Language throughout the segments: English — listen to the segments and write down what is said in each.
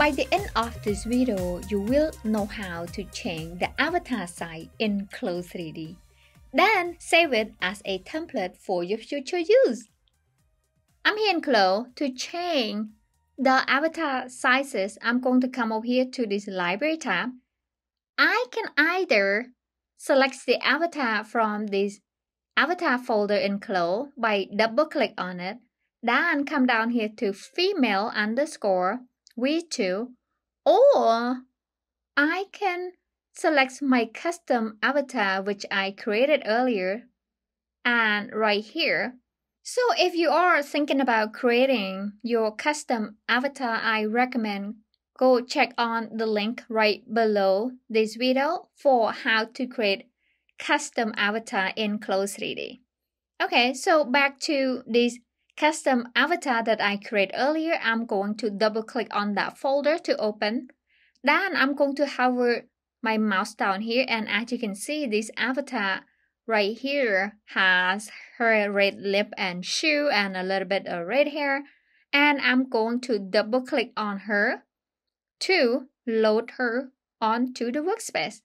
By the end of this video, you will know how to change the avatar size in CLO 3D. Then save it as a template for your future use. I'm here in CLO to change the avatar sizes. I'm going to come over here to this library tab. I can either select the avatar from this avatar folder in CLO by double click on it, then come down here to female underscore v2, or I can select my custom avatar which I created earlier and right here. So if you are thinking about creating your custom avatar, I recommend go check on the link right below this video for how to create custom avatar in CLO 3D. Okay, so back to this custom avatar that I created earlier, I'm going to double click on that folder to open. Then I'm going to hover my mouse down here, and as you can see, this avatar right here has her red lip and shoe and a little bit of red hair. And I'm going to double click on her to load her onto the workspace.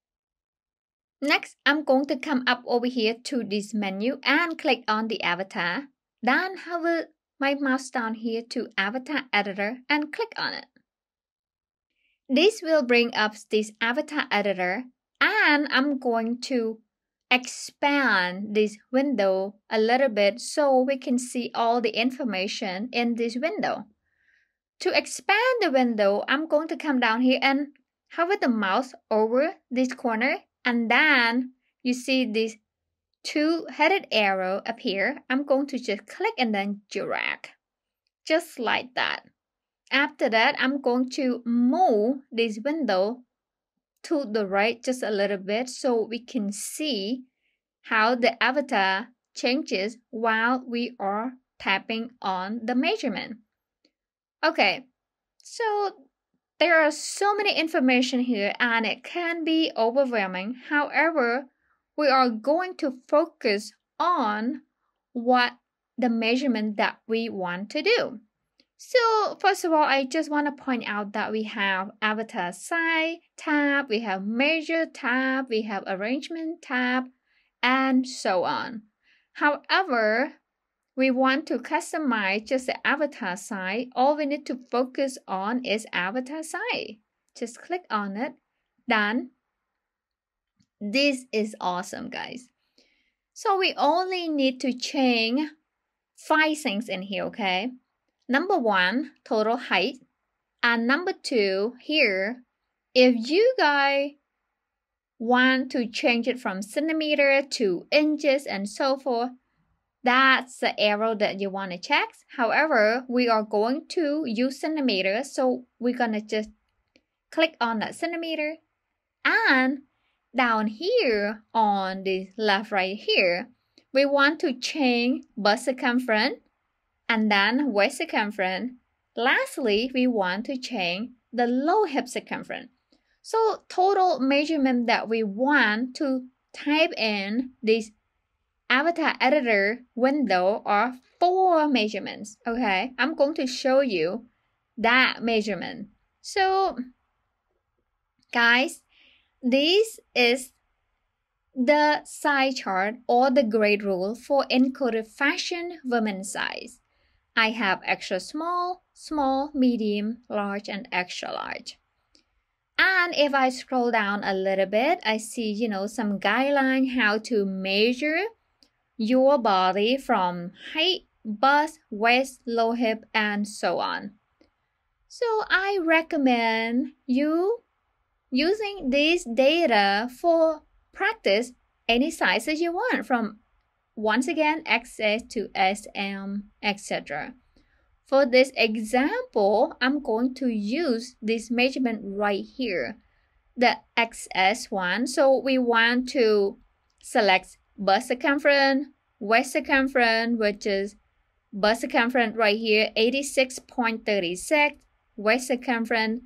Next, I'm going to come up over here to this menu and click on the avatar. Then hover my mouse down here to Avatar Editor and click on it. This will bring up this Avatar Editor, and I'm going to expand this window a little bit so we can see all the information in this window. To expand the window, I'm going to come down here and hover the mouse over this corner, and then you see this two-headed arrow up here. I'm going to just click and then drag, just like that. After that, I'm going to move this window to the right just a little bit so we can see how the avatar changes while we are tapping on the measurement. Okay, so there are so many information here and it can be overwhelming. However, we are going to focus on what the measurement that we want to do. So first of all, I just want to point out that we have avatar size tab, we have measure tab, we have arrangement tab, and so on. However, we want to customize just the avatar size. All we need to focus on is avatar size. Just click on it. Done. This is awesome, guys. So we only need to change 5 things in here, okay? Number 1, total height. And number 2, here, if you guys want to change it from centimeter to inches and so forth, that's the arrow that you want to check. However, we are going to use centimeters, so we're going to just click on that centimeter. And down here on the left right here, we want to change bust circumference and then waist circumference. Lastly, we want to change the low hip circumference. So total measurement that we want to type in this avatar editor window are 4 measurements. Okay, I'm going to show you that measurement. So guys, this is the size chart or the grade rule for Encoder fashion women's size. I have extra small, small, medium, large, and extra large. And if I scroll down a little bit, I see, some guideline how to measure your body from height, bust, waist, low hip, and so on. So I recommend you using this data for practice any sizes you want, from once again XS to SM, etc. For this example, I'm going to use this measurement right here, the XS one. So we want to select bust circumference, waist circumference, which is bust circumference right here, 86.36, waist circumference,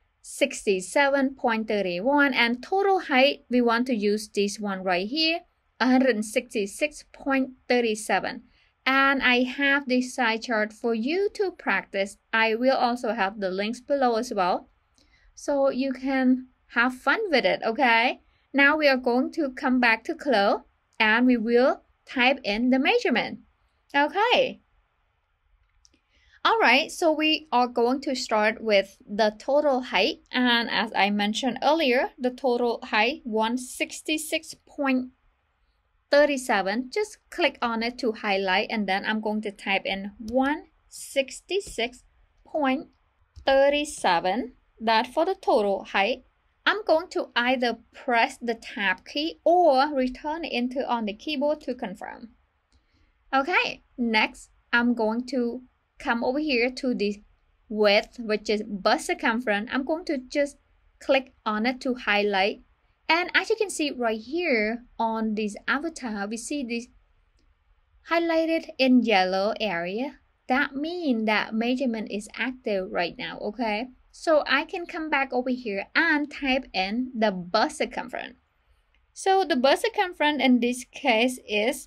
67.31, and total height, we want to use this one right here, 166.37. And I have this side chart for you to practice. I will also have the links below as well, so you can have fun with it, okay? Now we are going to come back to CLO and we will type in the measurement. Okay. Alright, so we are going to start with the total height, and as I mentioned earlier, the total height 166.37. Just click on it to highlight, and then I'm going to type in 166.37. That for the total height. I'm going to either press the tab key or return enter on the keyboard to confirm. Okay, next I'm going to come over here to the width, which is bust circumference. I'm going to just click on it to highlight. And as you can see right here on this avatar, we see this highlighted in yellow area. That means that measurement is active right now, okay? So I can come back over here and type in the bust circumference. So the bust circumference in this case is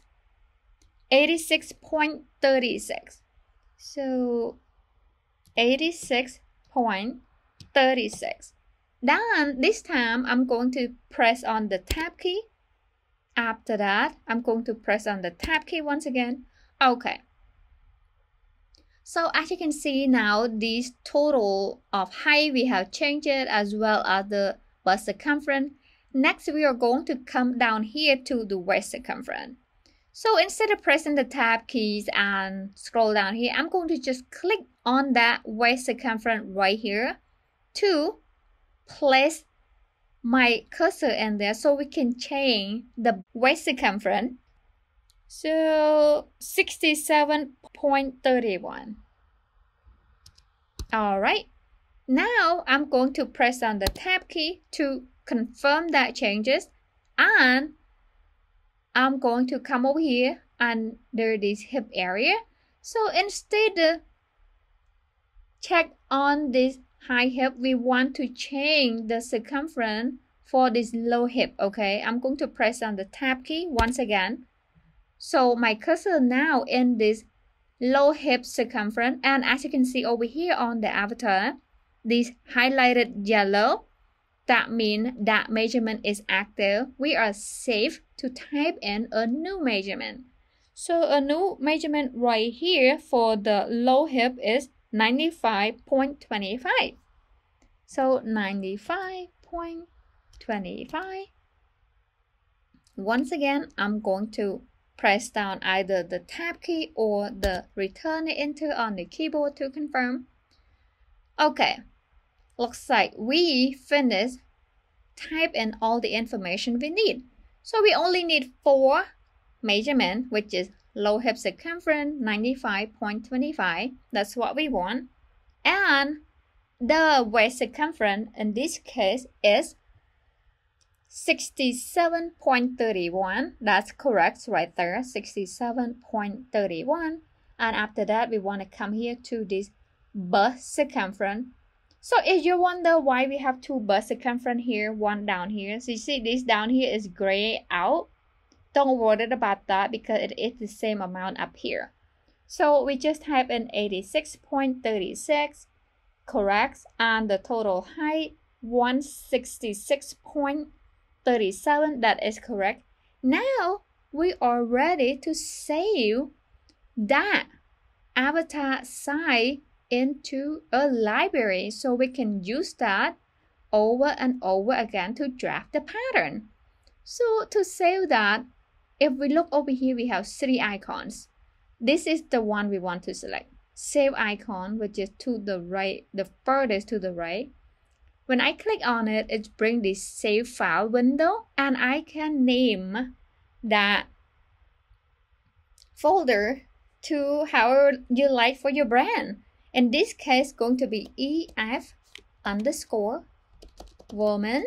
86.36. So 86.36. Then this time I'm going to press on the tab key. After that, I'm going to press on the tab key once again. Okay. So as you can see now, this total of height we have changed it, as well as the bust circumference. Next, we are going to come down here to the waist circumference. So instead of pressing the tab keys and scroll down here, I'm going to just click on that waist circumference right here to place my cursor in there so we can change the waist circumference. So 67.31. Alright, now I'm going to press on the tab key to confirm that changes, and I'm going to come over here under this hip area. So instead of check on this high hip, we want to change the circumference for this low hip, okay? I'm going to press on the tab key once again. So my cursor now in this low hip circumference, and as you can see over here on the avatar, this highlighted yellow, that means that measurement is active. We are safe to type in a new measurement. So a new measurement right here for the low hip is 95.25. So 95.25. Once again, I'm going to press down either the tab key or the return enter on the keyboard to confirm. Okay, looks like we finished type in all the information we need. So we only need 4 measurements, which is low hip circumference 95.25. That's what we want. And the waist circumference in this case is 67.31. That's correct right there, 67.31. And after that, we want to come here to this bust circumference. So if you wonder why we have 2 bust circumference here, one down here, so you see this down here is gray out. Don't worry about that because it is the same amount up here. So we just type in 86.36, correct, and the total height 166.37, that is correct. Now we are ready to save that avatar size into a library so we can use that over and over again to draft the pattern. So to save that, if we look over here, we have 3 icons. This is the one we want to select. Save icon, which is to the right, the furthest to the right. When I click on it, it brings this save file window, and I can name that folder to however you like for your brand. In this case, going to be EF_woman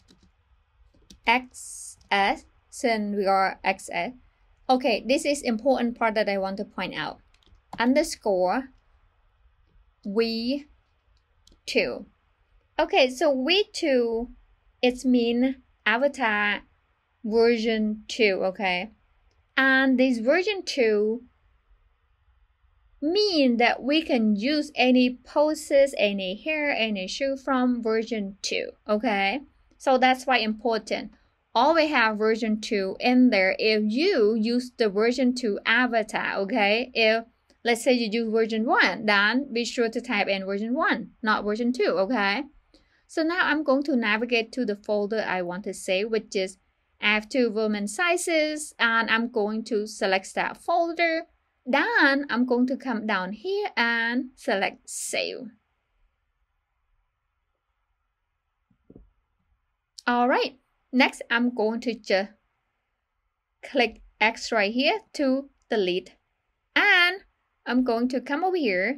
XS, since we are XS. Okay, this is important part that I want to point out. _V2. Okay, so V2, it means avatar version 2, okay? And this version 2 mean that we can use any poses, any hair, any shoe from version 2, okay? So that's why important. Always have version 2 in there if you use the version 2 avatar, okay? If, let's say you use version 1, then be sure to type in version 1, not version 2, okay? So now I'm going to navigate to the folder I want to save, which is F2 women sizes, and I'm going to select that folder. Then I'm going to come down here and select save. All right, next I'm going to just click X right here to delete. And I'm going to come over here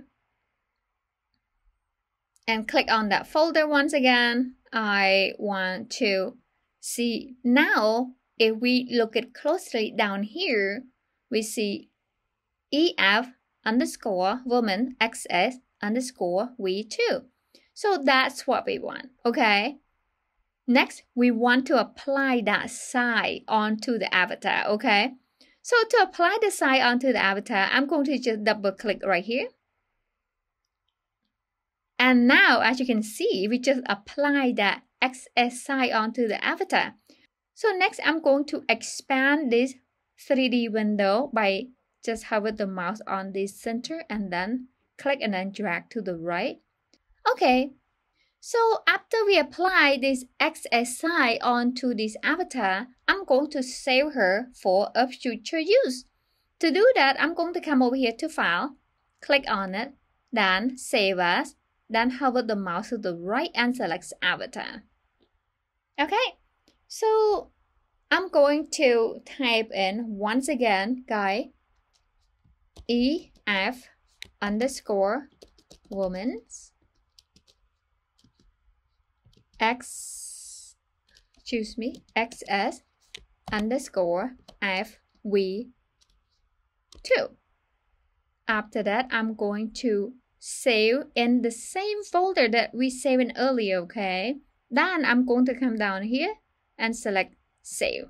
and click on that folder once again. I want to see now, if we look at closely down here, we see EF underscore woman XS underscore V2. So that's what we want, okay? Next, we want to apply that size onto the avatar, okay? So to apply the size onto the avatar, I'm going to just double click right here. And now, as you can see, we just apply that XS size onto the avatar. So next, I'm going to expand this 3D window by just hover the mouse on the center and then click and then drag to the right. Okay, so after we apply this XS size onto this avatar, I'm going to save her for a future use. To do that, I'm going to come over here to File, click on it, then Save As, then hover the mouse to the right and select Avatar. Okay, so I'm going to type in once again, guys, EF underscore woman's XS underscore FV2. After that, I'm going to save in the same folder that we saved in earlier, okay? Then I'm going to come down here and select Save.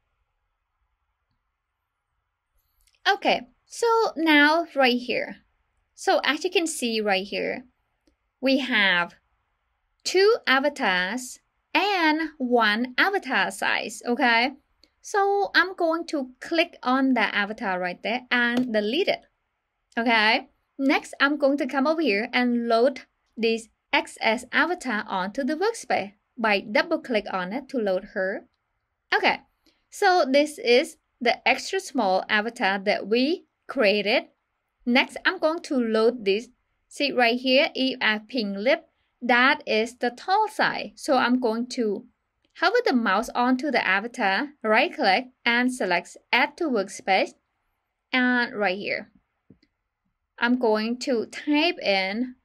Okay, so now right here. So as you can see right here, we have 2 avatars and 1 avatar size, okay? So I'm going to click on the avatar right there and delete it, okay? Next, I'm going to come over here and load this XS avatar onto the workspace by double click on it to load her. Okay, so this is the extra small avatar that we created. Next, I'm going to load this. See right here, EF pink lip. That is the tall size. So I'm going to hover the mouse onto the avatar, right click and select Add to Workspace. And right here, I'm going to type in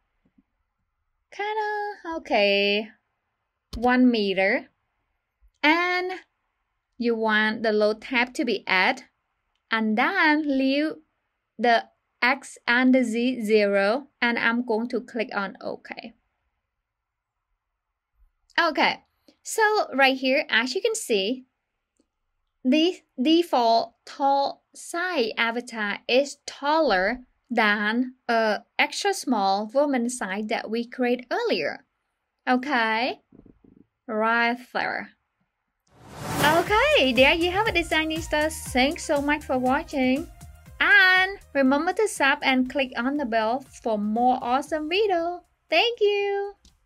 1 meter. And you want the load tab to be add. And then leave the X and the Z 0. And I'm going to click on OK. Okay, so right here, as you can see, the default tall size avatar is taller than an extra small woman size that we created earlier. Okay, right there. Okay, there you have it, Designistas. Thanks so much for watching. And remember to sub and click on the bell for more awesome videos. Thank you.